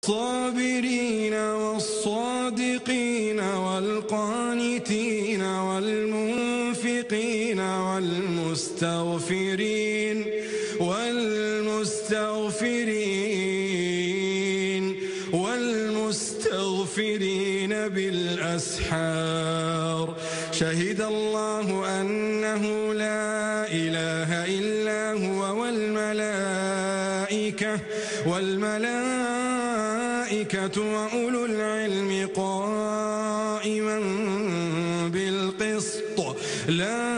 الصابرين والصادقين والقانتين والمنفقين والمستغفرين بالأسحار شهد الله أنه لا إله إلا هو والملائكة وأولو العلم قائما بالقسط لا